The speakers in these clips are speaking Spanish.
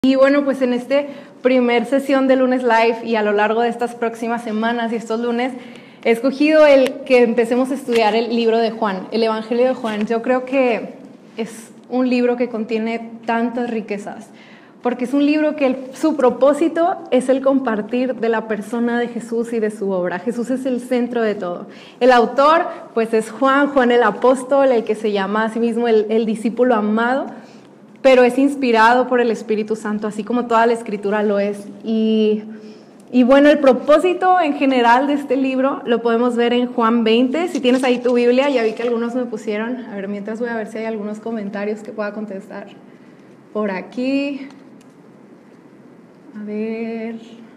Y bueno, pues en este primer sesión de Lunes Live y a lo largo de estas próximas semanas y estos lunes, he escogido el que empecemos a estudiar el libro de Juan, el Evangelio de Juan. Yo creo que es un libro que contiene tantas riquezas, porque es un libro que su propósito es el compartir de la persona de Jesús y de su obra. Jesús es el centro de todo. El autor, pues es Juan el apóstol, el que se llama a sí mismo el discípulo amado, pero es inspirado por el Espíritu Santo, así como toda la Escritura lo es. Y bueno, el propósito en general de este libro lo podemos ver en Juan 20. Si tienes ahí tu Biblia, ya vi que algunos me pusieron. A ver, mientras voy a ver si hay algunos comentarios que pueda contestar. Por aquí. A ver.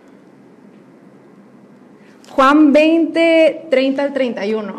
Juan 20, 30 al 31.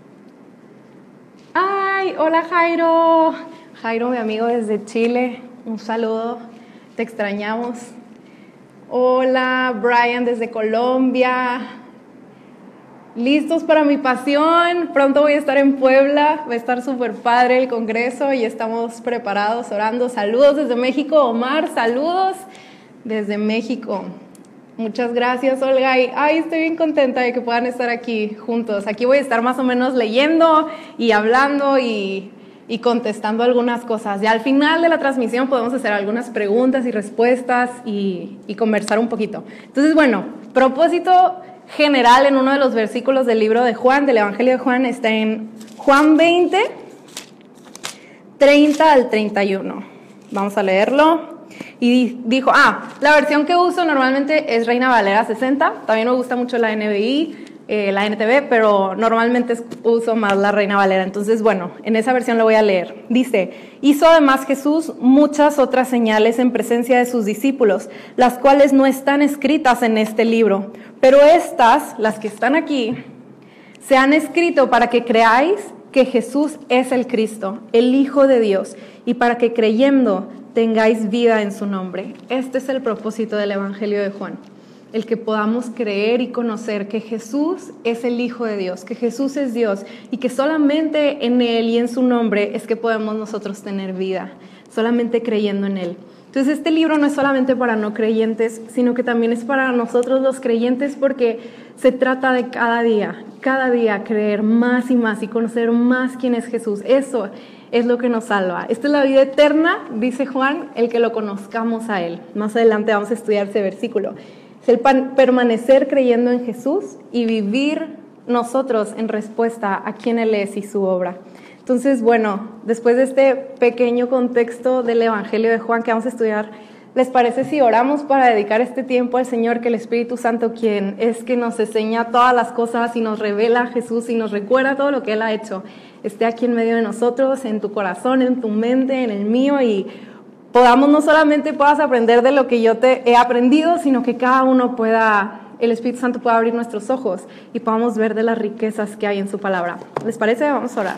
¡Ay! Hola, Jairo. Jairo, mi amigo desde Chile, un saludo, te extrañamos. Hola, Brian desde Colombia. ¿Listos para mi pasión? Pronto voy a estar en Puebla, va a estar súper padre el congreso y estamos preparados, orando. Saludos desde México, Omar, saludos desde México. Muchas gracias, Olga. Ay, estoy bien contenta de que puedan estar aquí juntos. Aquí voy a estar más o menos leyendo y hablando y contestando algunas cosas. Ya al final de la transmisión podemos hacer algunas preguntas y respuestas y conversar un poquito. Entonces, bueno, propósito general en uno de los versículos del libro de Juan, del Evangelio de Juan, está en Juan 20, 30 al 31. Vamos a leerlo. Y dijo, la versión que uso normalmente es Reina Valera 60, también me gusta mucho la NBI, la NTV, pero normalmente uso más la Reina Valera. Entonces, bueno, en esa versión lo voy a leer. Dice, hizo además Jesús muchas otras señales en presencia de sus discípulos, las cuales no están escritas en este libro, pero estas, las que están aquí, se han escrito para que creáis que Jesús es el Cristo, el Hijo de Dios, y para que creyendo tengáis vida en su nombre. Este es el propósito del Evangelio de Juan. El que podamos creer y conocer que Jesús es el Hijo de Dios, que Jesús es Dios y que solamente en Él y en su nombre es que podemos nosotros tener vida, solamente creyendo en Él. Entonces este libro no es solamente para no creyentes, sino que también es para nosotros los creyentes porque se trata de cada día creer más y más y conocer más quién es Jesús. Eso es lo que nos salva. Esta es la vida eterna, dice Juan, el que lo conozcamos a Él. Más adelante vamos a estudiar ese versículo. Es el permanecer creyendo en Jesús y vivir nosotros en respuesta a quién Él es y su obra. Entonces, bueno, después de este pequeño contexto del Evangelio de Juan que vamos a estudiar, ¿les parece si oramos para dedicar este tiempo al Señor, que el Espíritu Santo, quien es que nos enseña todas las cosas y nos revela a Jesús y nos recuerda todo lo que Él ha hecho, esté aquí en medio de nosotros, en tu corazón, en tu mente, en el mío, y podamos no solamente puedas aprender de lo que yo te he aprendido, sino que cada uno el Espíritu Santo pueda abrir nuestros ojos y podamos ver de las riquezas que hay en su palabra. ¿Les parece? Vamos a orar.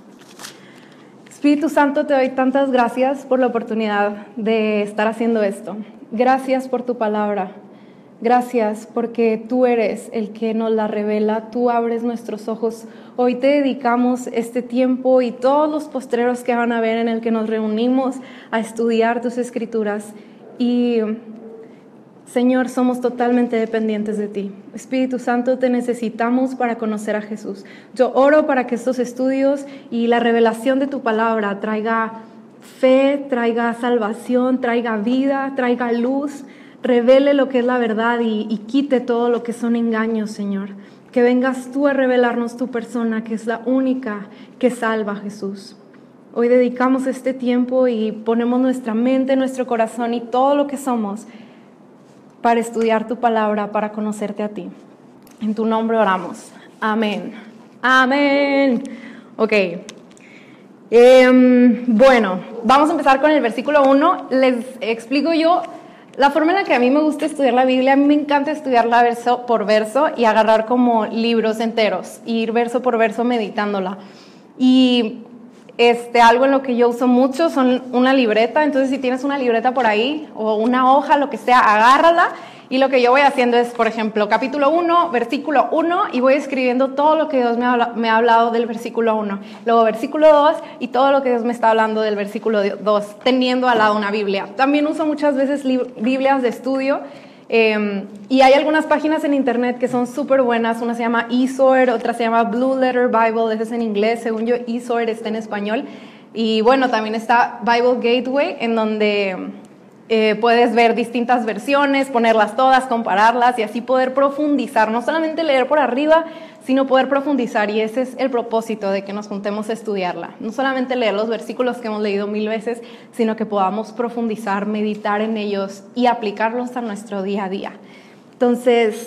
Espíritu Santo, te doy tantas gracias por la oportunidad de estar haciendo esto. Gracias por tu palabra. Gracias porque tú eres el que nos la revela, tú abres nuestros ojos. Hoy te dedicamos este tiempo y todos los postreros que van a haber en el que nos reunimos a estudiar tus escrituras. Y, Señor, somos totalmente dependientes de ti. Espíritu Santo, te necesitamos para conocer a Jesús. Yo oro para que estos estudios y la revelación de tu palabra traiga fe, traiga salvación, traiga vida, traiga luz, revele lo que es la verdad y quite todo lo que son engaños, Señor. Que vengas tú a revelarnos tu persona, que es la única que salva, Jesús. Hoy dedicamos este tiempo y ponemos nuestra mente, nuestro corazón y todo lo que somos para estudiar tu palabra, para conocerte a ti. En tu nombre oramos. Amén. Amén. Ok. Bueno, vamos a empezar con el versículo 1. Les explico yo la forma en la que a mí me gusta estudiar la Biblia. A mí me encanta estudiarla verso por verso y agarrar como libros enteros, ir verso por verso meditándola. Y algo en lo que yo uso mucho son una libreta. Entonces, si tienes una libreta por ahí o una hoja, lo que sea, agárrala Y lo que yo voy haciendo es, por ejemplo, capítulo 1, versículo 1, y voy escribiendo todo lo que Dios me ha hablado del versículo 1. Luego versículo 2 y todo lo que Dios me está hablando del versículo 2, teniendo al lado una Biblia. También uso muchas veces Biblias de estudio. Y hay algunas páginas en internet que son súper buenas. Una se llama eSword, otra se llama Blue Letter Bible, ese es en inglés. Según yo, eSword está en español. Y bueno, también está Bible Gateway, en donde puedes ver distintas versiones, ponerlas todas, compararlas y así poder profundizar. No solamente leer por arriba, sino poder profundizar. Y ese es el propósito de que nos juntemos a estudiarla. No solamente leer los versículos que hemos leído 1000 veces, sino que podamos profundizar, meditar en ellos y aplicarlos a nuestro día a día. Entonces,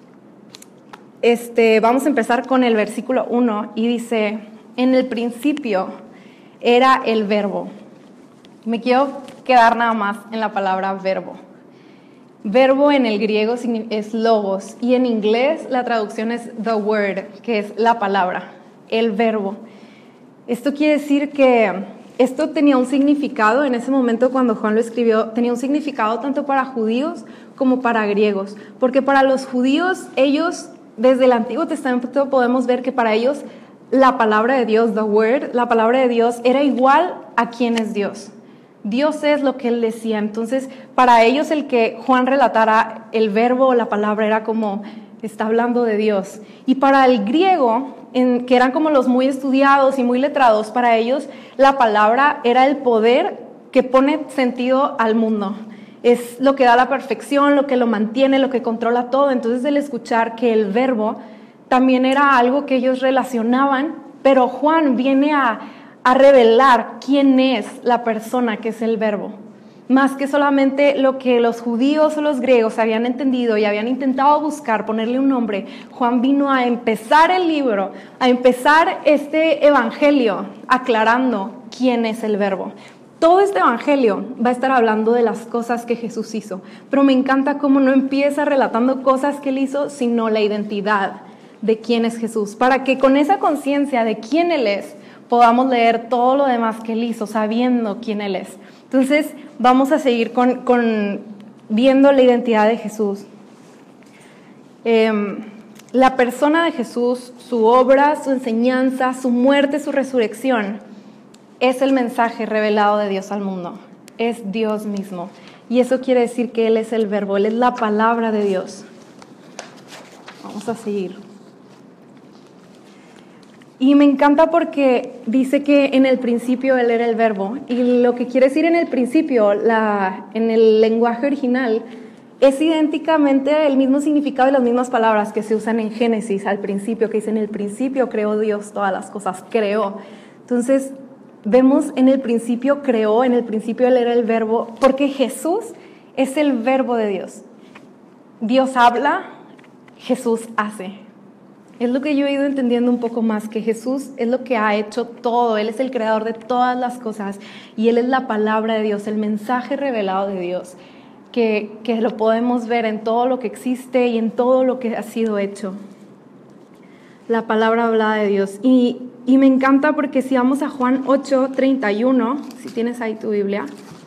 vamos a empezar con el versículo 1 y dice, en el principio era el verbo. Me quiero quedar nada más en la palabra verbo. Verbo en el griego es logos y en inglés la traducción es the word, que es la palabra, el verbo. Esto quiere decir que esto tenía un significado en ese momento cuando Juan lo escribió, tenía un significado tanto para judíos como para griegos, porque para los judíos, ellos desde el Antiguo Testamento podemos ver que para ellos la palabra de Dios, the word, la palabra de Dios era igual a quién es Dios. Dios es lo que él decía. Entonces, para ellos el que Juan relatara el verbo o la palabra era como, está hablando de Dios. Y para el griego, que eran como los muy estudiados y muy letrados, para ellos la palabra era el poder que pone sentido al mundo. Es lo que da la perfección, lo que lo mantiene, lo que controla todo. Entonces, el escuchar que el verbo también era algo que ellos relacionaban, pero Juan viene a revelar quién es la persona que es el verbo, más que solamente lo que los judíos o los griegos habían entendido y habían intentado buscar, ponerle un nombre. Juan vino a empezar el libro, a empezar este evangelio aclarando quién es el verbo. Todo este evangelio va a estar hablando de las cosas que Jesús hizo, pero me encanta cómo no empieza relatando cosas que él hizo, sino la identidad de quién es Jesús, para que con esa conciencia de quién él es, podamos leer todo lo demás que él hizo, sabiendo quién él es. Entonces, vamos a seguir viendo la identidad de Jesús. La persona de Jesús, su obra, su enseñanza, su muerte, su resurrección, es el mensaje revelado de Dios al mundo. Es Dios mismo. Y eso quiere decir que Él es el verbo, Él es la palabra de Dios. Vamos a seguir. Y me encanta porque dice que en el principio Él era el verbo. Y lo que quiere decir en el principio, en el lenguaje original, es idénticamente el mismo significado y las mismas palabras que se usan en Génesis al principio, que dice en el principio creó Dios todas las cosas, creó. Entonces, vemos en el principio creó, en el principio Él era el verbo, porque Jesús es el verbo de Dios. Dios habla, Jesús hace. Es lo que yo he ido entendiendo un poco más, que Jesús es lo que ha hecho todo. Él es el creador de todas las cosas y Él es la palabra de Dios, el mensaje revelado de Dios, que lo podemos ver en todo lo que existe y en todo lo que ha sido hecho. La palabra hablada de Dios. Y me encanta porque si vamos a Juan 8:31, si tienes ahí tu Biblia,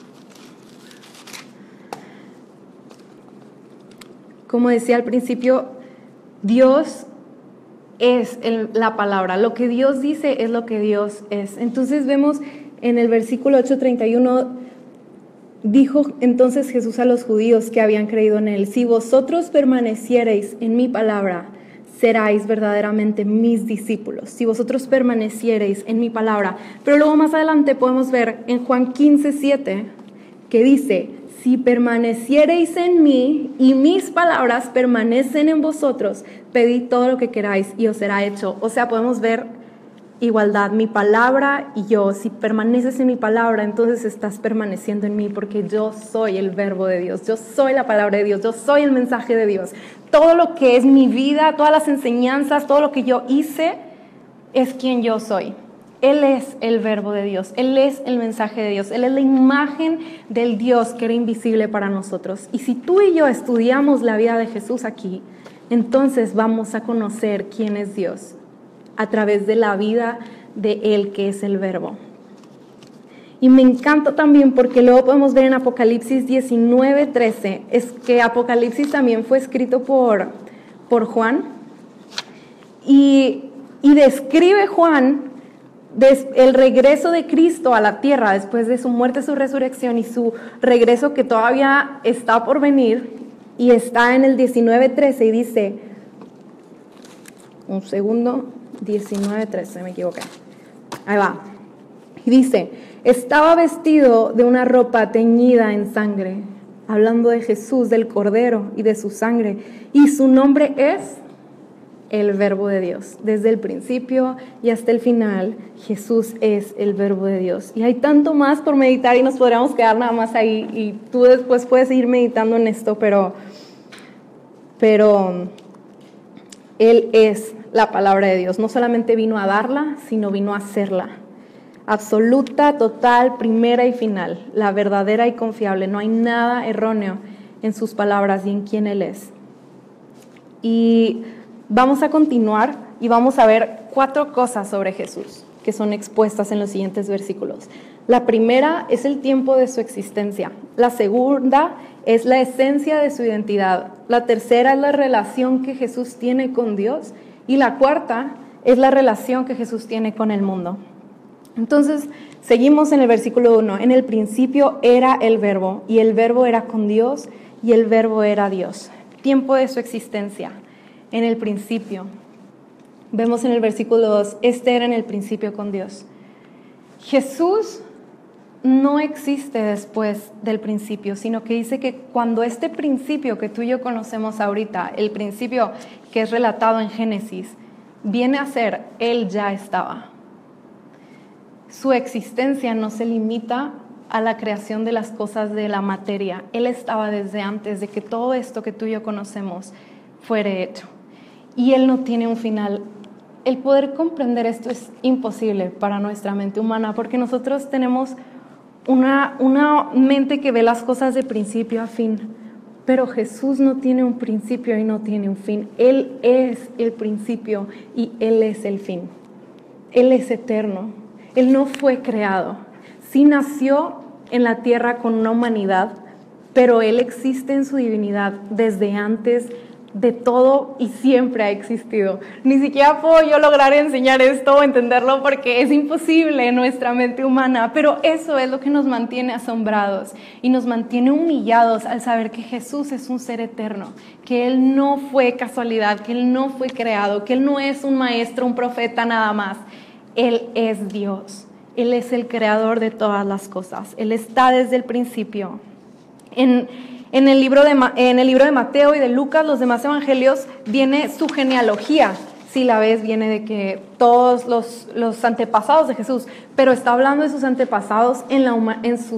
como decía al principio, Dios es la palabra. Lo que Dios dice es lo que Dios es. Entonces vemos en el versículo 8:31, dijo entonces Jesús a los judíos que habían creído en Él: si vosotros permaneciereis en mi palabra, seráis verdaderamente mis discípulos. Si vosotros permaneciereis en mi palabra. Pero luego más adelante podemos ver en Juan 15:7 que dice: si permaneciereis en mí y mis palabras permanecen en vosotros, pedid todo lo que queráis y os será hecho. O sea, podemos ver igualdad, mi palabra y yo. Si permaneces en mi palabra, entonces estás permaneciendo en mí, porque yo soy el verbo de Dios, yo soy la palabra de Dios, yo soy el mensaje de Dios. Todo lo que es mi vida, todas las enseñanzas, todo lo que yo hice, es quien yo soy. Él es el verbo de Dios, Él es el mensaje de Dios, Él es la imagen del Dios que era invisible para nosotros. Y si tú y yo estudiamos la vida de Jesús aquí, entonces vamos a conocer quién es Dios a través de la vida de Él, que es el verbo. Y me encanta también porque luego podemos ver en Apocalipsis 19:13, es que Apocalipsis también fue escrito por Juan, y describe Juan el regreso de Cristo a la tierra después de su muerte, su resurrección y su regreso que todavía está por venir, y está en el 19:13 y dice, un segundo, 19:13, me equivoqué, ahí va, y dice, estaba vestido de una ropa teñida en sangre, hablando de Jesús, del Cordero y de su sangre, y su nombre es el Verbo de Dios. Desde el principio y hasta el final, Jesús es el Verbo de Dios. Y hay tanto más por meditar y nos podríamos quedar nada más ahí, y tú después puedes seguir meditando en esto, pero Él es la palabra de Dios. No solamente vino a darla, sino vino a hacerla. Absoluta, total, primera y final, la verdadera y confiable. No hay nada erróneo en sus palabras y en quién Él es. Y vamos a continuar y vamos a ver 4 cosas sobre Jesús que son expuestas en los siguientes versículos. La primera es el tiempo de su existencia. La segunda es la esencia de su identidad. La tercera es la relación que Jesús tiene con Dios. Y la cuarta es la relación que Jesús tiene con el mundo. Entonces, seguimos en el versículo 1. En el principio era el Verbo, y el Verbo era con Dios, y el Verbo era Dios. Tiempo de su existencia. En el principio. Vemos en el versículo 2, este era en el principio con Dios. Jesús no existe después del principio, sino que dice que cuando este principio que tú y yo conocemos ahorita, el principio que es relatado en Génesis, viene a ser, Él ya estaba. Su existencia no se limita a la creación de las cosas de la materia. Él estaba desde antes de que todo esto que tú y yo conocemos fuera hecho. Y Él no tiene un final. El poder comprender esto es imposible para nuestra mente humana, porque nosotros tenemos una mente que ve las cosas de principio a fin. Pero Jesús no tiene un principio y no tiene un fin. Él es el principio y Él es el fin. Él es eterno. Él no fue creado. Sí nació en la tierra con una humanidad, pero Él existe en su divinidad desde antes de todo y siempre ha existido. Ni siquiera puedo yo lograr enseñar esto o entenderlo porque es imposible en nuestra mente humana, pero eso es lo que nos mantiene asombrados y nos mantiene humillados al saber que Jesús es un ser eterno, que Él no fue casualidad, que Él no fue creado, que Él no es un maestro, un profeta nada más. Él es Dios, Él es el creador de todas las cosas, Él está desde el principio. En el libro de Mateo y de Lucas, los demás evangelios, viene su genealogía. Si la ves, viene de que todos los antepasados de Jesús, pero está hablando de sus antepasados en su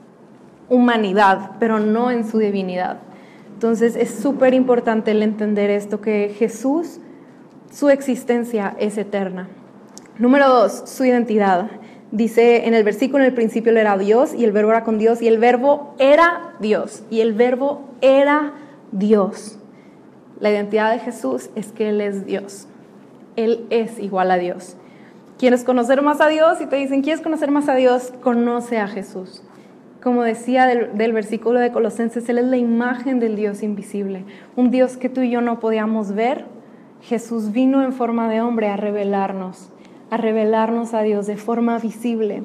humanidad, pero no en su divinidad. Entonces es súper importante el entender esto, que Jesús, su existencia es eterna. Número 2, su identidad. Dice en el versículo, en el principio Él era Dios, y el Verbo era con Dios, y el Verbo era Dios, y el Verbo era Dios. La identidad de Jesús es que Él es Dios. Él es igual a Dios. ¿Quieres conocer más a Dios? Y te dicen, ¿quieres conocer más a Dios? Conoce a Jesús. Como decía del versículo de Colosenses, Él es la imagen del Dios invisible. Un Dios que tú y yo no podíamos ver. Jesús vino en forma de hombre a revelarnos a Dios de forma visible.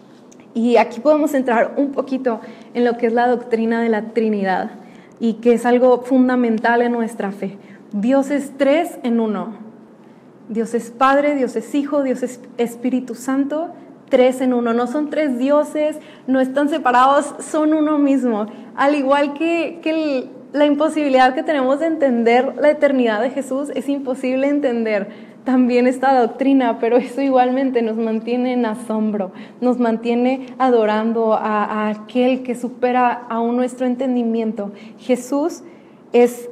Y aquí podemos entrar un poquito en lo que es la doctrina de la Trinidad y que es algo fundamental en nuestra fe. Dios es 3 en 1. Dios es Padre, Dios es Hijo, Dios es Espíritu Santo, 3 en 1. No son 3 dioses, no están separados, son uno mismo. Al igual que la imposibilidad que tenemos de entender la eternidad de Jesús, es imposible entender también esta doctrina, pero eso igualmente nos mantiene en asombro, nos mantiene adorando a aquel que supera aún nuestro entendimiento. Jesús es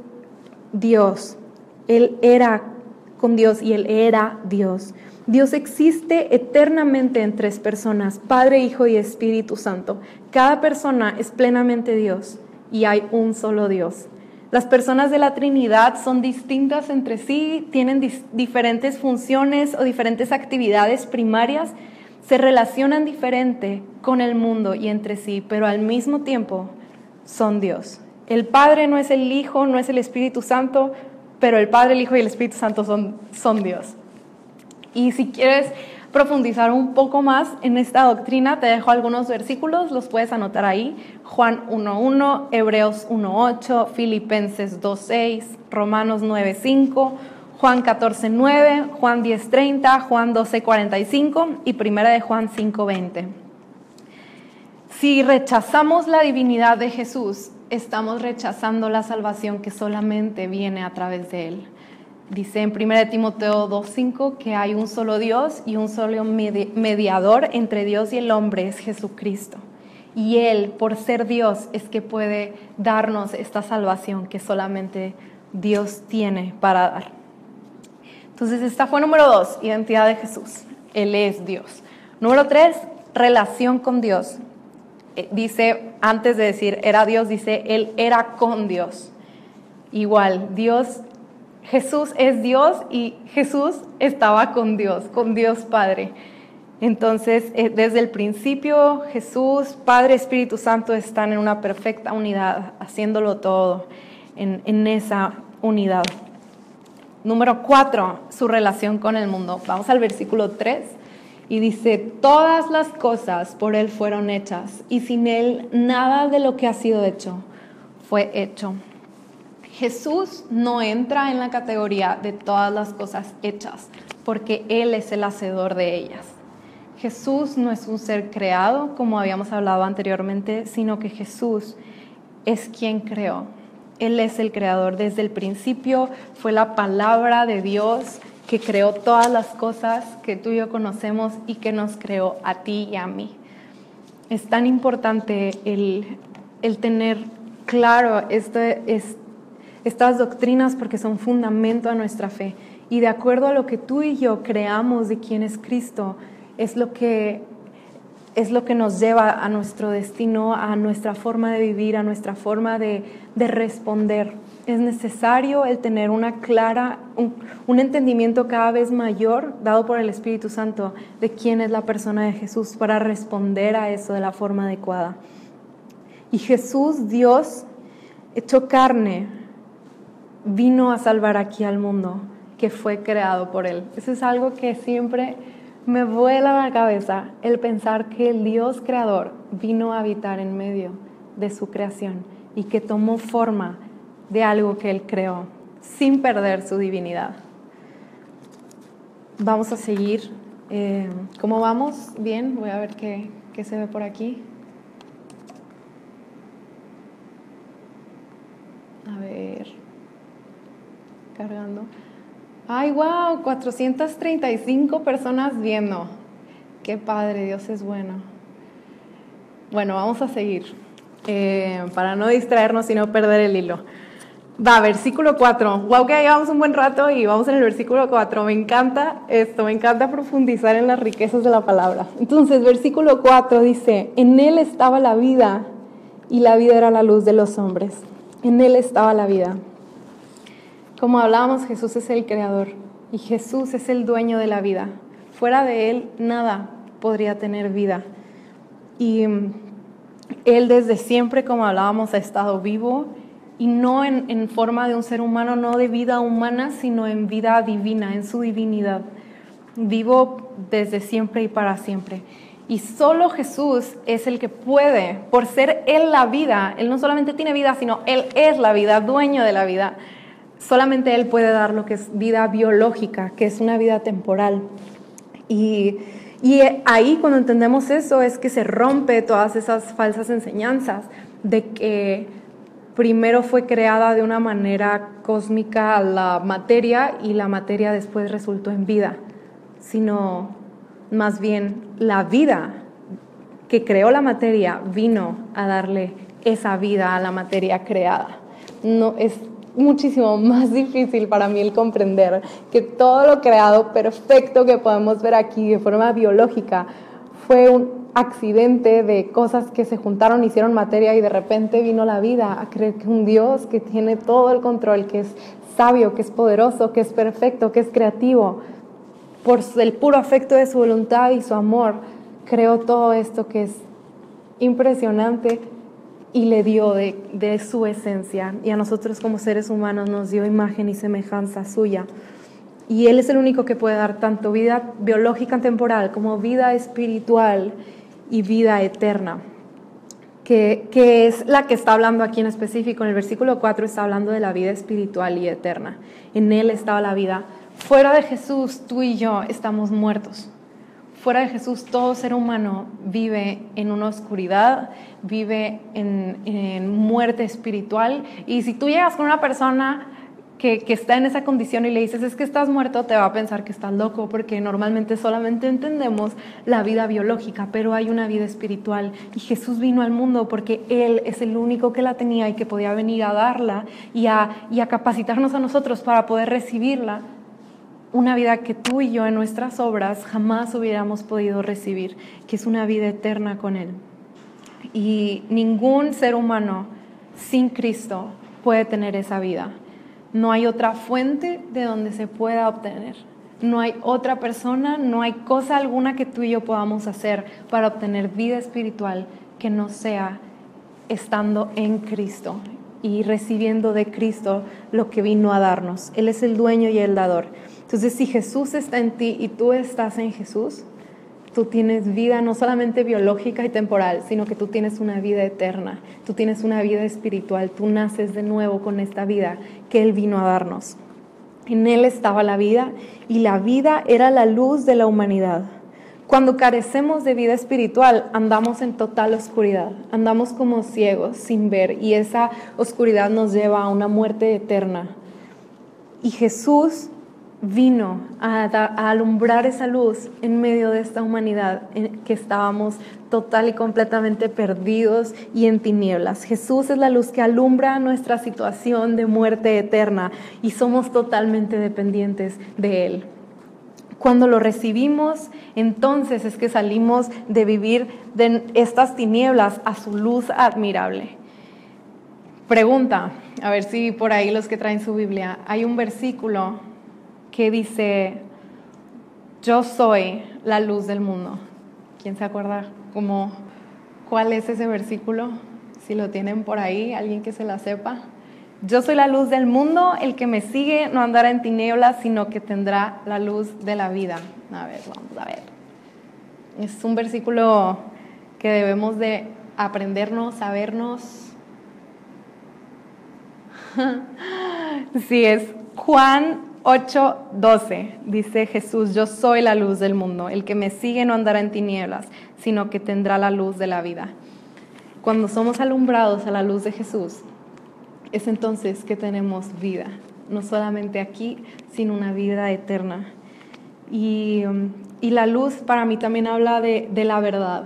Dios, Él era con Dios y Él era Dios. Dios existe eternamente en 3 personas, Padre, Hijo y Espíritu Santo. Cada persona es plenamente Dios y hay un solo Dios. Las personas de la Trinidad son distintas entre sí, tienen diferentes funciones o diferentes actividades primarias, se relacionan diferente con el mundo y entre sí, pero al mismo tiempo son Dios. El Padre no es el Hijo, no es el Espíritu Santo, pero el Padre, el Hijo y el Espíritu Santo son Dios. Y si quieres profundizar un poco más en esta doctrina, te dejo algunos versículos, los puedes anotar ahí. Juan 1:1, Hebreos 1:8, Filipenses 2:6, Romanos 9:5, Juan 14:9, Juan 10:30, Juan 12:45 y primera de Juan 5:20. Si rechazamos la divinidad de Jesús, estamos rechazando la salvación que solamente viene a través de Él. Dice en 1 Timoteo 2:5 que hay un solo Dios y un solo mediador entre Dios y el hombre, es Jesucristo. Y Él, por ser Dios, es que puede darnos esta salvación que solamente Dios tiene para dar. Entonces, esta fue número 2, identidad de Jesús. Él es Dios. Número 3, relación con Dios. Dice, antes de decir era Dios, dice Él era con Dios. Igual, Jesús es Dios y Jesús estaba con Dios Padre. Entonces, desde el principio, Jesús, Padre, Espíritu Santo están en una perfecta unidad, haciéndolo todo en esa unidad. Número 4, su relación con el mundo. Vamos al versículo 3 y dice, todas las cosas por Él fueron hechas y sin Él nada de lo que ha sido hecho fue hecho. Jesús no entra en la categoría de todas las cosas hechas, porque Él es el hacedor de ellas. Jesús no es un ser creado, como habíamos hablado anteriormente, sino que Jesús es quien creó. Él es el creador. Desde el principio fue la palabra de Dios que creó todas las cosas que tú y yo conocemos y que nos creó a ti y a mí. Es tan importante el tener claro estas doctrinas porque son fundamento a nuestra fe. Y de acuerdo a lo que tú y yo creamos de quién es Cristo, es lo que nos lleva a nuestro destino, a nuestra forma de vivir, a nuestra forma de responder. Es necesario el tener un entendimiento cada vez mayor, dado por el Espíritu Santo, de quién es la persona de Jesús para responder a eso de la forma adecuada. Y Jesús, Dios, hecho carne, vino a salvar aquí al mundo que fue creado por Él. Eso es algo que siempre me vuela la cabeza, el pensar que el Dios creador vino a habitar en medio de su creación y que tomó forma de algo que Él creó sin perder su divinidad. Vamos a seguir. ¿Cómo vamos? Bien, voy a ver qué se ve por aquí. A ver, cargando. ¡Ay, wow! 435 personas viendo. ¡Qué padre! Dios es bueno. Bueno, vamos a seguir. Para no distraernos y no perder el hilo. Va, versículo 4. Wow, que llevamos un buen rato y vamos en el versículo 4. Me encanta esto, me encanta profundizar en las riquezas de la palabra. Entonces, versículo 4 dice, en Él estaba la vida y la vida era la luz de los hombres. En Él estaba la vida. Como hablábamos, Jesús es el creador y Jesús es el dueño de la vida. Fuera de Él, nada podría tener vida. Y Él desde siempre, como hablábamos, ha estado vivo y no en forma de un ser humano, no de vida humana, sino en vida divina, en su divinidad. Vivo desde siempre y para siempre. Y solo Jesús es el que puede, por ser Él la vida, Él no solamente tiene vida, sino Él es la vida, dueño de la vida. Solamente Él puede dar lo que es vida biológica, que es una vida temporal. Y ahí cuando entendemos eso es que se rompe todas esas falsas enseñanzas de que primero fue creada de una manera cósmica la materia y la materia después resultó en vida, sino más bien la vida que creó la materia vino a darle esa vida a la materia creada. No es muchísimo más difícil para mí el comprender que todo lo creado perfecto que podemos ver aquí de forma biológica fue un accidente de cosas que se juntaron, hicieron materia y de repente vino la vida. A creer que un Dios que tiene todo el control, que es sabio, que es poderoso, que es perfecto, que es creativo, por el puro afecto de su voluntad y su amor, creó todo esto que es impresionante y le dio de su esencia. Y a nosotros como seres humanos nos dio imagen y semejanza suya. Y Él es el único que puede dar tanto vida biológica temporal como vida espiritual y vida eterna, que es la que está hablando aquí en específico. En el versículo 4 está hablando de la vida espiritual y eterna. En Él estaba la vida. Fuera de Jesús, tú y yo estamos muertos. Fuera de Jesús, todo ser humano vive en una oscuridad, vive en muerte espiritual. Y si tú llegas con una persona que está en esa condición y le dices, es que estás muerto, te va a pensar que estás loco, porque normalmente solamente entendemos la vida biológica, pero hay una vida espiritual. Y Jesús vino al mundo porque Él es el único que la tenía y que podía venir a darla y a capacitarnos a nosotros para poder recibirla. Una vida que tú y yo en nuestras obras jamás hubiéramos podido recibir, que es una vida eterna con Él. Y ningún ser humano sin Cristo puede tener esa vida. No hay otra fuente de donde se pueda obtener. No hay otra persona, no hay cosa alguna que tú y yo podamos hacer para obtener vida espiritual que no sea estando en Cristo y recibiendo de Cristo lo que vino a darnos. Él es el dueño y el dador. Entonces, si Jesús está en ti y tú estás en Jesús, tú tienes vida no solamente biológica y temporal, sino que tú tienes una vida eterna, tú tienes una vida espiritual, tú naces de nuevo con esta vida que Él vino a darnos. En Él estaba la vida y la vida era la luz de la humanidad. Cuando carecemos de vida espiritual, andamos en total oscuridad, andamos como ciegos sin ver y esa oscuridad nos lleva a una muerte eterna. Y Jesús vino a alumbrar esa luz en medio de esta humanidad en que estábamos total y completamente perdidos y en tinieblas. Jesús es la luz que alumbra nuestra situación de muerte eterna y somos totalmente dependientes de Él. Cuando lo recibimos, entonces es que salimos de vivir de estas tinieblas a su luz admirable. Pregunta, a ver si por ahí los que traen su Biblia, hay un versículo que dice, yo soy la luz del mundo. ¿Quién se acuerda cuál es ese versículo? Si lo tienen por ahí, alguien que se la sepa. Yo soy la luz del mundo, el que me sigue no andará en tinieblas, sino que tendrá la luz de la vida. A ver, vamos a ver. Es un versículo que debemos de aprendernos, sabernos. Sí, es Juan 8:12, dice Jesús, yo soy la luz del mundo, el que me sigue no andará en tinieblas, sino que tendrá la luz de la vida. Cuando somos alumbrados a la luz de Jesús, es entonces que tenemos vida, no solamente aquí, sino una vida eterna. Y la luz para mí también habla de la verdad.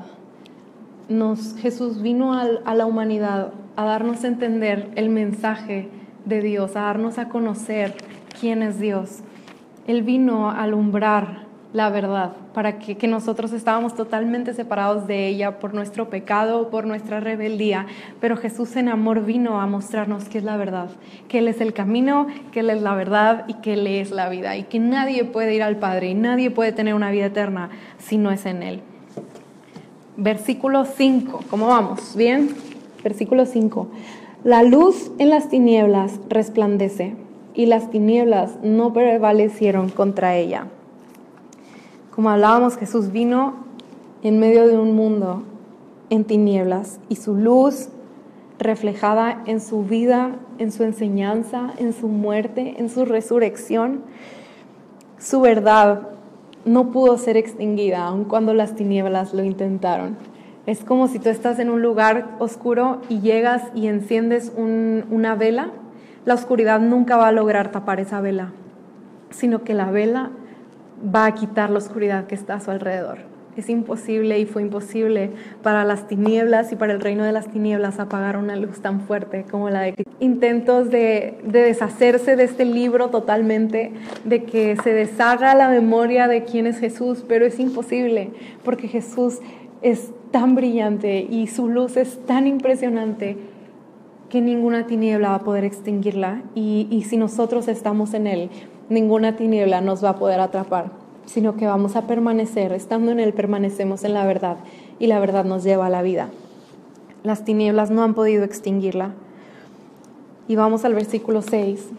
Jesús vino a la humanidad a darnos a entender el mensaje de Dios, a darnos a conocer quién es Dios. Él vino a alumbrar la verdad para que nosotros estábamos totalmente separados de ella por nuestro pecado, por nuestra rebeldía, pero Jesús en amor vino a mostrarnos qué es la verdad, que Él es el camino, que Él es la verdad y que Él es la vida y que nadie puede ir al Padre y nadie puede tener una vida eterna si no es en Él. Versículo 5, ¿cómo vamos? ¿Bien? Versículo 5. La luz en las tinieblas resplandece y las tinieblas no prevalecieron contra ella. Como hablábamos, Jesús vino en medio de un mundo en tinieblas y su luz reflejada en su vida, en su enseñanza, en su muerte, en su resurrección, su verdad no pudo ser extinguida aun cuando las tinieblas lo intentaron. Es como si tú estás en un lugar oscuro y llegas y enciendes una vela. La oscuridad nunca va a lograr tapar esa vela, sino que la vela va a quitar la oscuridad que está a su alrededor. Es imposible y fue imposible para las tinieblas y para el reino de las tinieblas apagar una luz tan fuerte como la de Cristo. Intentos de deshacerse de este libro totalmente, de que se deshaga la memoria de quién es Jesús, pero es imposible porque Jesús es tan brillante y su luz es tan impresionante que ninguna tiniebla va a poder extinguirla y si nosotros estamos en Él, ninguna tiniebla nos va a poder atrapar. sino que vamos a permanecer. Estando en Él permanecemos en la verdad y la verdad nos lleva a la vida. Las tinieblas no han podido extinguirla. Y vamos al versículo 6.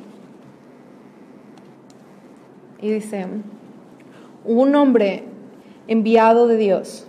Y dice: un hombre enviado de Dios,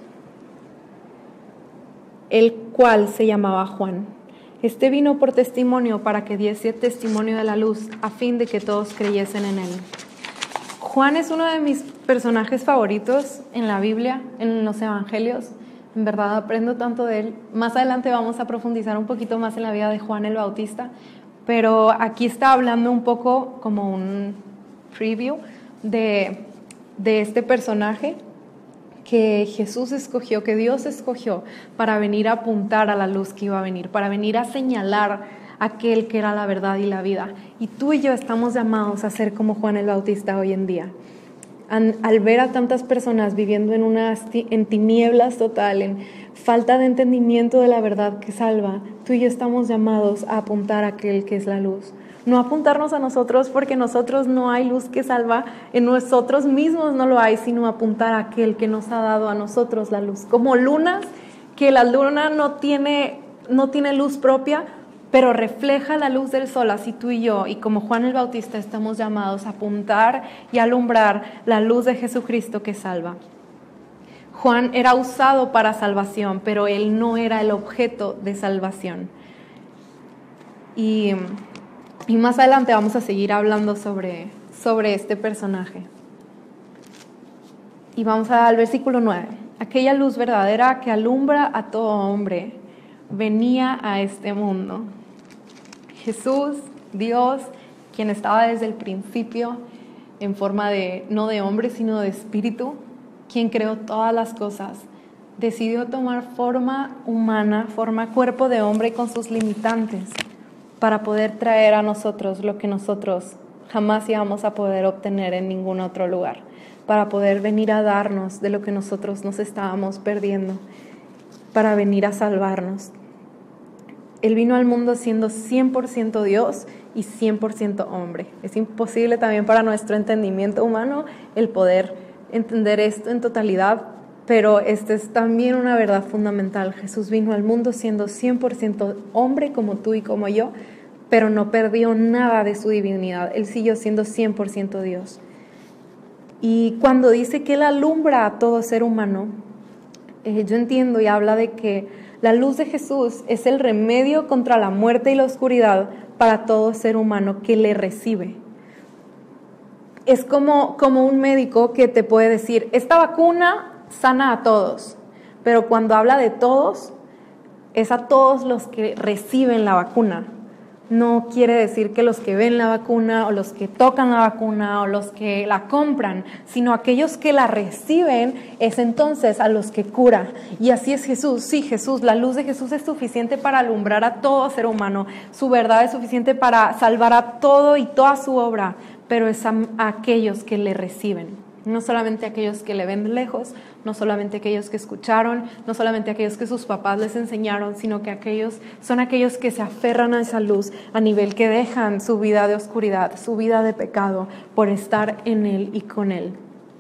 el cual se llamaba Juan. Este vino por testimonio para que diese testimonio de la luz, a fin de que todos creyesen en él. Juan es uno de mis personajes favoritos en la Biblia, en los evangelios. En verdad aprendo tanto de él. Más adelante vamos a profundizar un poquito más en la vida de Juan el Bautista, pero aquí está hablando un poco como un preview de este personaje que Jesús escogió, que Dios escogió para venir a apuntar a la luz que iba a venir, para venir a señalar a aquel que era la verdad y la vida. Y tú y yo estamos llamados a ser como Juan el Bautista hoy en día. Al ver a tantas personas viviendo en tinieblas total, en falta de entendimiento de la verdad que salva, tú y yo estamos llamados a apuntar a aquel que es la luz. No apuntarnos a nosotros, porque nosotros no hay luz que salva, en nosotros mismos no lo hay, sino apuntar a aquel que nos ha dado a nosotros la luz. Como lunas, que la luna no tiene luz propia, pero refleja la luz del sol. Así tú y yo, y como Juan el Bautista, estamos llamados a apuntar y alumbrar la luz de Jesucristo que salva. Juan era usado para salvación, pero él no era el objeto de salvación. Y más adelante vamos a seguir hablando sobre este personaje. Y vamos al versículo 9. Aquella luz verdadera que alumbra a todo hombre venía a este mundo. Jesús, Dios, quien estaba desde el principio en forma no de hombre, sino de espíritu, quien creó todas las cosas, decidió tomar forma humana, cuerpo de hombre con sus limitantes, para poder traer a nosotros lo que nosotros jamás íbamos a poder obtener en ningún otro lugar, para poder venir a darnos de lo que nosotros nos estábamos perdiendo, para venir a salvarnos. Él vino al mundo siendo 100% Dios y 100% hombre. Es imposible también para nuestro entendimiento humano el poder entender esto en totalidad, pero esta es también una verdad fundamental. Jesús vino al mundo siendo 100% hombre como tú y como yo, pero no perdió nada de su divinidad. Él siguió siendo 100% Dios. Y cuando dice que Él alumbra a todo ser humano, yo entiendo y habla de que la luz de Jesús es el remedio contra la muerte y la oscuridad para todo ser humano que le recibe. Es como un médico que te puede decir, esta vacuna sana a todos, pero cuando habla de todos, es a todos los que reciben la vacuna. No quiere decir que los que ven la vacuna o los que tocan la vacuna o los que la compran, sino aquellos que la reciben es entonces a los que cura. Y así es Jesús. Sí, Jesús, la luz de Jesús es suficiente para alumbrar a todo ser humano. Su verdad es suficiente para salvar a todo y toda su obra, pero es a aquellos que le reciben. No solamente aquellos que le ven de lejos, no solamente aquellos que escucharon, no solamente aquellos que sus papás les enseñaron, sino que son aquellos que se aferran a esa luz a nivel que dejan su vida de oscuridad, su vida de pecado, por estar en Él y con Él.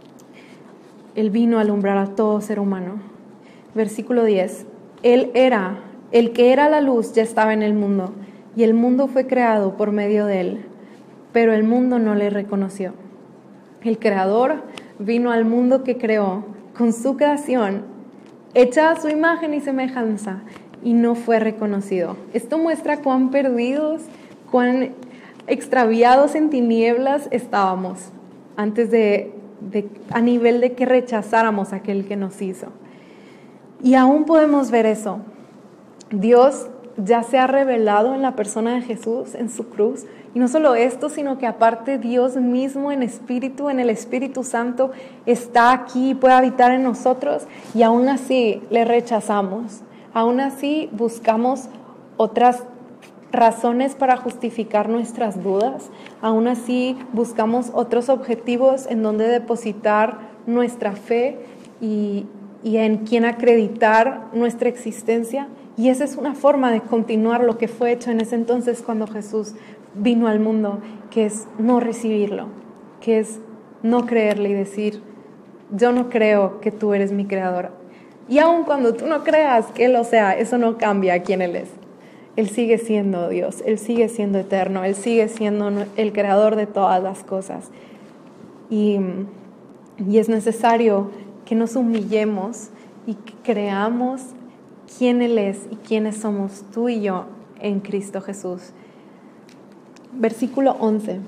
Él vino a alumbrar a todo ser humano. Versículo 10. El que era la luz ya estaba en el mundo, y el mundo fue creado por medio de Él, pero el mundo no le reconoció. El Creador vino al mundo que creó con su creación, hecha a su imagen y semejanza, y no fue reconocido. Esto muestra cuán perdidos, cuán extraviados en tinieblas estábamos antes a nivel de que rechazáramos a aquel que nos hizo. Y aún podemos ver eso. Dios ya se ha revelado en la persona de Jesús, en su cruz. Y no solo esto, sino que aparte Dios mismo en espíritu, en el Espíritu Santo, está aquí y puede habitar en nosotros, y aún así le rechazamos. Aún así buscamos otras razones para justificar nuestras dudas. Aún así buscamos otros objetivos en donde depositar nuestra fe y en quien acreditar nuestra existencia. Y esa es una forma de continuar lo que fue hecho en ese entonces cuando Jesús vino al mundo, que es no recibirlo, que es no creerle y decir, yo no creo que tú eres mi creador. Y aun cuando tú no creas que Él lo sea, eso no cambia quién Él es. Él sigue siendo Dios, Él sigue siendo eterno, Él sigue siendo el creador de todas las cosas. Y es necesario que nos humillemos y que creamos quién Él es y quiénes somos tú y yo en Cristo Jesús. Versículo 11.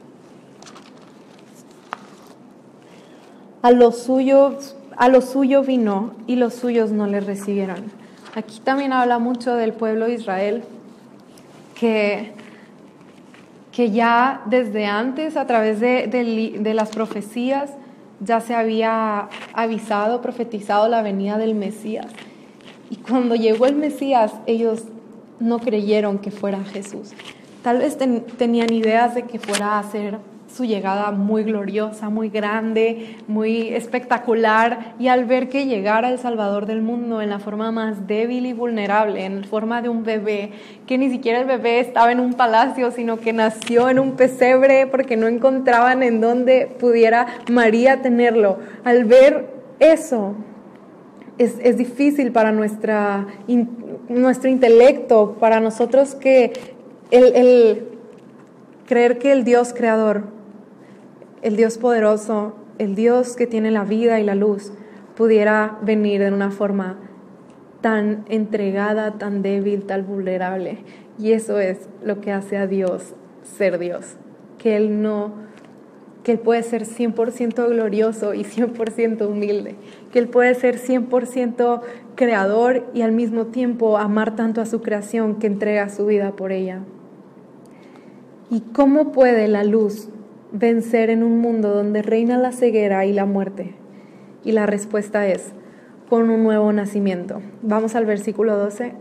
A lo suyo vino y los suyos no le recibieron. Aquí también habla mucho del pueblo de Israel, que ya desde antes, a través de las profecías, ya se había avisado, profetizado la venida del Mesías. Y cuando llegó el Mesías, ellos no creyeron que fuera Jesús. Tal vez tenían ideas de que fuera a ser su llegada muy gloriosa, muy grande, muy espectacular, y al ver que llegara el Salvador del mundo en la forma más débil y vulnerable, en forma de un bebé, que ni siquiera el bebé estaba en un palacio, sino que nació en un pesebre porque no encontraban en dónde pudiera María tenerlo. Al ver eso, es difícil para nuestro intelecto, para nosotros que el creer que el Dios creador, el Dios poderoso, el Dios que tiene la vida y la luz, pudiera venir de una forma tan entregada, tan débil, tan vulnerable. Y eso es lo que hace a Dios ser Dios, que Él puede ser 100% glorioso y 100% humilde, que Él puede ser 100% creador y al mismo tiempo amar tanto a su creación que entrega su vida por ella. ¿Y cómo puede la luz vencer en un mundo donde reina la ceguera y la muerte? Y la respuesta es, con un nuevo nacimiento. Vamos al versículo 12.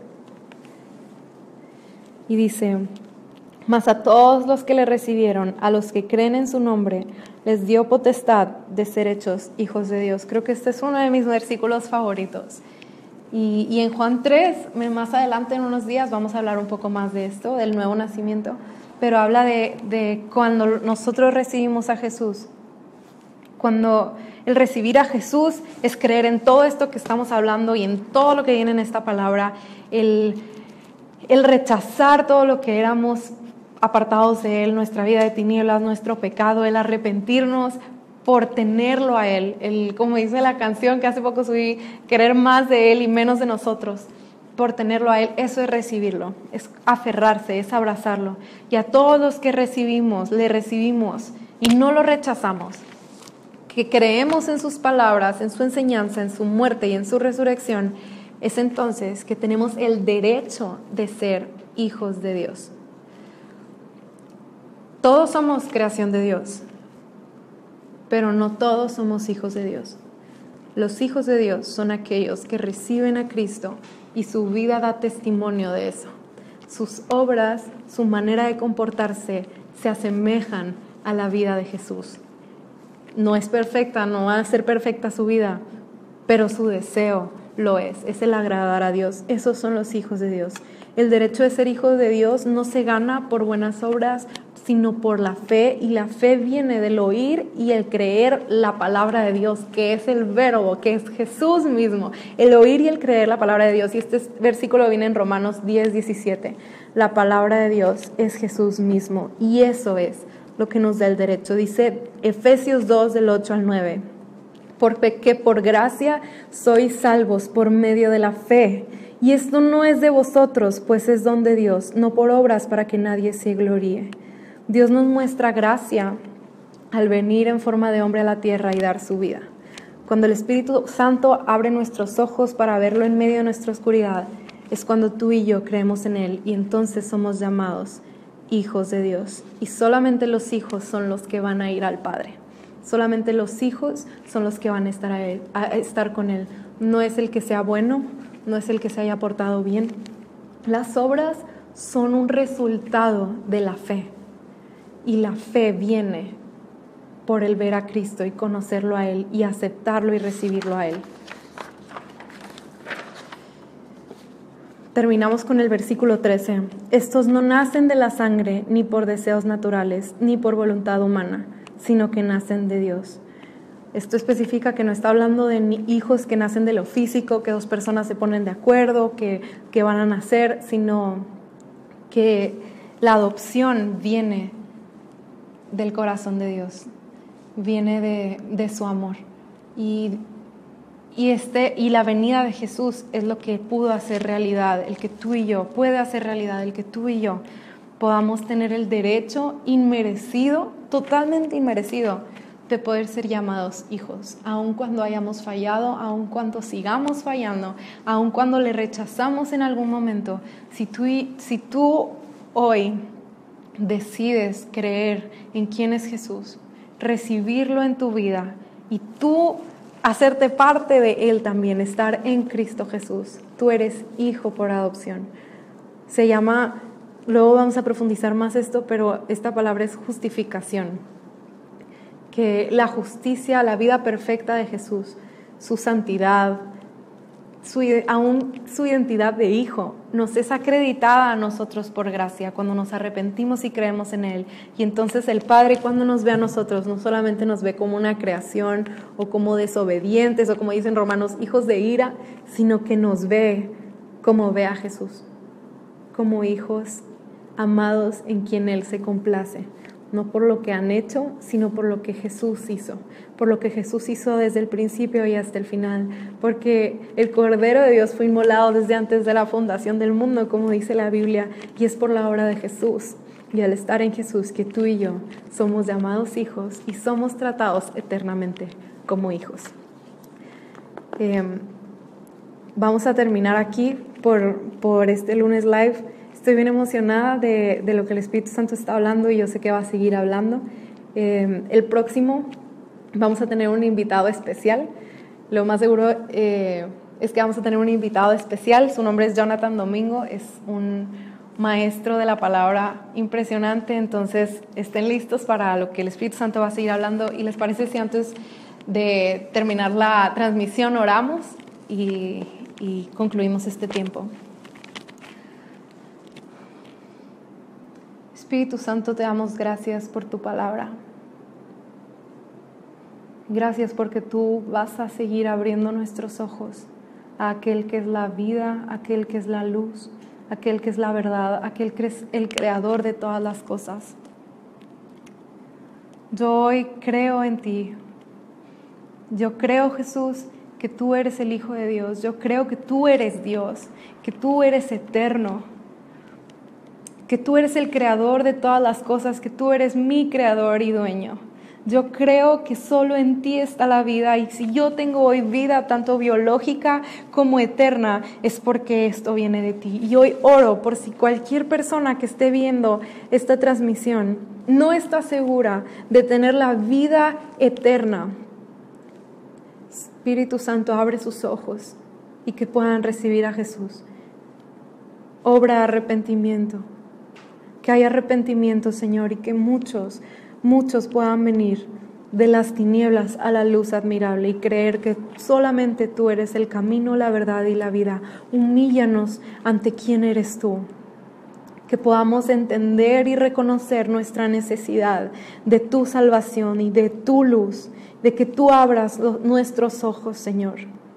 Y dice, mas a todos los que le recibieron, a los que creen en su nombre, les dio potestad de ser hechos hijos de Dios. Creo que este es uno de mis versículos favoritos. Y en Juan 3, más adelante en unos días vamos a hablar un poco más de esto, del nuevo nacimiento, pero habla de cuando nosotros recibimos a Jesús. Cuando el recibir a Jesús es creer en todo esto que estamos hablando y en todo lo que viene en esta palabra, el rechazar todo lo que éramos apartados de Él, nuestra vida de tinieblas, nuestro pecado, el arrepentirnos por tenerlo a Él, como dice la canción que hace poco subí, querer más de Él y menos de nosotros, por tenerlo a Él, eso es recibirlo, es aferrarse, es abrazarlo. Y a todos los que le recibimos y no lo rechazamos, que creemos en sus palabras, en su enseñanza, en su muerte y en su resurrección, es entonces que tenemos el derecho de ser hijos de Dios. Todos somos creación de Dios, pero no todos somos hijos de Dios. Los hijos de Dios son aquellos que reciben a Cristo y su vida da testimonio de eso. Sus obras, su manera de comportarse se asemejan a la vida de Jesús. No es perfecta, no va a ser perfecta su vida, pero su deseo lo es el agradar a Dios. Esos son los hijos de Dios. El derecho de ser hijo de Dios no se gana por buenas obras, sino por la fe, y la fe viene del oír y el creer la palabra de Dios, que es el verbo, que es Jesús mismo, el oír y el creer la palabra de Dios. Y este versículo viene en Romanos 10:17. La palabra de Dios es Jesús mismo, y eso es lo que nos da el derecho. Dice Efesios 2 del 8 al 9, porque por gracia sois salvos por medio de la fe, y esto no es de vosotros, pues es don de Dios, no por obras para que nadie se gloríe. Dios nos muestra gracia al venir en forma de hombre a la tierra y dar su vida. Cuando el Espíritu Santo abre nuestros ojos para verlo en medio de nuestra oscuridad, es cuando tú y yo creemos en Él, y entonces somos llamados hijos de Dios. Y solamente los hijos son los que van a ir al Padre. Solamente los hijos son los que van a estar con Él. No es el que sea bueno, no es el que se haya portado bien. Las obras son un resultado de la fe. Y la fe viene por el ver a Cristo y conocerlo a Él y aceptarlo y recibirlo a Él. Terminamos con el versículo 13. Estos no nacen de la sangre, ni por deseos naturales, ni por voluntad humana, sino que nacen de Dios. Esto especifica que no está hablando de hijos que nacen de lo físico, que dos personas se ponen de acuerdo, que van a nacer, sino que la adopción viene del corazón de Dios, viene de su amor. Y la venida de Jesús es lo que pudo hacer realidad, el que tú y yo, puede hacer realidad, el que tú y yo podamos tener el derecho inmerecido, totalmente inmerecido, de poder ser llamados hijos, aun cuando hayamos fallado, aun cuando sigamos fallando, aun cuando le rechazamos en algún momento. Si tú hoy decides creer en quién es Jesús, recibirlo en tu vida y tú hacerte parte de Él también, estar en Cristo Jesús, tú eres hijo por adopción. Se llama, luego vamos a profundizar más esto, pero esta palabra es justificación. Que la justicia, la vida perfecta de Jesús, su santidad, aún su identidad de hijo, nos es acreditada a nosotros por gracia cuando nos arrepentimos y creemos en Él. Y entonces el Padre, cuando nos ve a nosotros, no solamente nos ve como una creación o como desobedientes o, como dicen Romanos, hijos de ira, sino que nos ve como ve a Jesús, como hijos amados en quien Él se complace. No por lo que han hecho, sino por lo que Jesús hizo. Por lo que Jesús hizo desde el principio y hasta el final. Porque el Cordero de Dios fue inmolado desde antes de la fundación del mundo, como dice la Biblia, y es por la obra de Jesús. Y al estar en Jesús, que tú y yo somos llamados hijos y somos tratados eternamente como hijos. Vamos a terminar aquí por este lunes live. Estoy bien emocionada de lo que el Espíritu Santo está hablando y yo sé que va a seguir hablando. El próximo vamos a tener un invitado especial. Lo más seguro es que vamos a tener un invitado especial. Su nombre es Jonathan Domingo. Es un maestro de la palabra impresionante. Entonces estén listos para lo que el Espíritu Santo va a seguir hablando. ¿Y les parece si antes de terminar la transmisión oramos y concluimos este tiempo? Espíritu Santo, te damos gracias por tu palabra. Gracias porque tú vas a seguir abriendo nuestros ojos a aquel que es la vida, aquel que es la luz, aquel que es la verdad, aquel que es el creador de todas las cosas. Yo hoy creo en ti. Yo creo, Jesús, que tú eres el Hijo de Dios. Yo creo que tú eres Dios, que tú eres eterno, que tú eres el creador de todas las cosas, que tú eres mi creador y dueño. Yo creo que solo en ti está la vida y si yo tengo hoy vida tanto biológica como eterna es porque esto viene de ti. Y hoy oro por si cualquier persona que esté viendo esta transmisión no está segura de tener la vida eterna. Espíritu Santo, abre sus ojos y que puedan recibir a Jesús. Obra arrepentimiento. Que haya arrepentimiento, Señor, y que muchos puedan venir de las tinieblas a la luz admirable y creer que solamente tú eres el camino, la verdad y la vida. Humíllanos ante quién eres tú. Que podamos entender y reconocer nuestra necesidad de tu salvación y de tu luz, de que tú abras nuestros ojos, Señor.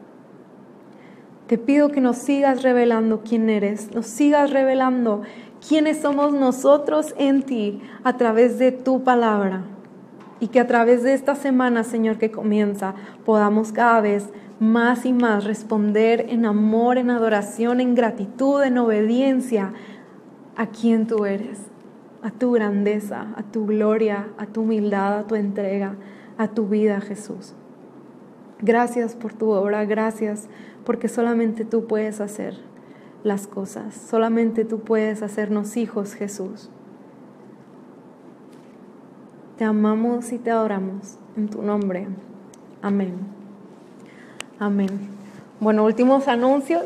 Te pido que nos sigas revelando quién eres, nos sigas revelando quiénes somos nosotros en ti a través de tu palabra. Y que a través de esta semana, Señor, que comienza, podamos cada vez más y más responder en amor, en adoración, en gratitud, en obediencia a quien tú eres, a tu grandeza, a tu gloria, a tu humildad, a tu entrega, a tu vida, Jesús. Gracias por tu obra, gracias porque solamente tú puedes hacer las cosas. Solamente tú puedes hacernos hijos, Jesús. Te amamos y te adoramos en tu nombre. Amén. Amén. Bueno, últimos anuncios.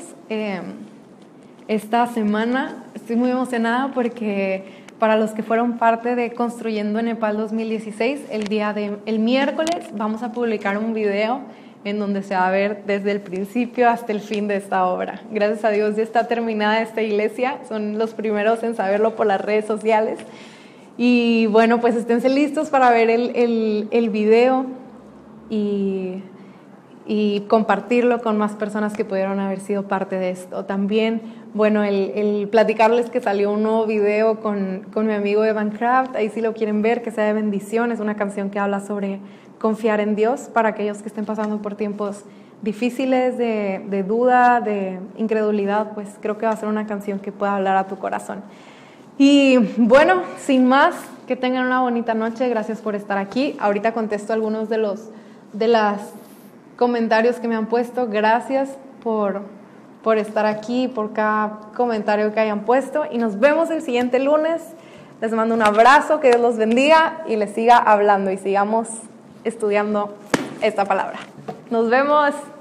Esta semana estoy muy emocionada porque para los que fueron parte de Construyendo Nepal 2016, el miércoles vamos a publicar un video en donde se va a ver desde el principio hasta el fin de esta obra. Gracias a Dios ya está terminada esta iglesia, son los primeros en saberlo por las redes sociales. Y bueno, pues esténse listos para ver el video. y compartirlo con más personas que pudieron haber sido parte de esto. También, bueno, el platicarles que salió un nuevo video con mi amigo Evan Craft, ahí si lo quieren ver, que sea de bendición, es una canción que habla sobre confiar en Dios para aquellos que estén pasando por tiempos difíciles, de duda, de incredulidad, pues creo que va a ser una canción que pueda hablar a tu corazón. Y bueno, sin más, que tengan una bonita noche, gracias por estar aquí. Ahorita contesto algunos de los comentarios que me han puesto, gracias por estar aquí, por cada comentario que hayan puesto, y nos vemos el siguiente lunes. Les mando un abrazo, que Dios los bendiga y les siga hablando y sigamos estudiando esta palabra. Nos vemos.